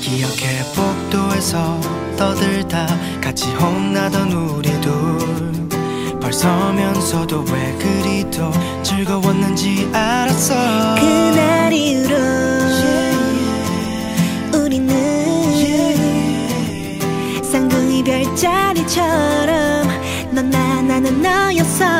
기억해 복도에서 떠들다 같이 혼나던 우리 둘 벌서면서도 왜 그리도 즐거웠는지 알았어. 그날 이후로 우리는 쌍둥이 별자리처럼 넌 나 나는 너였어.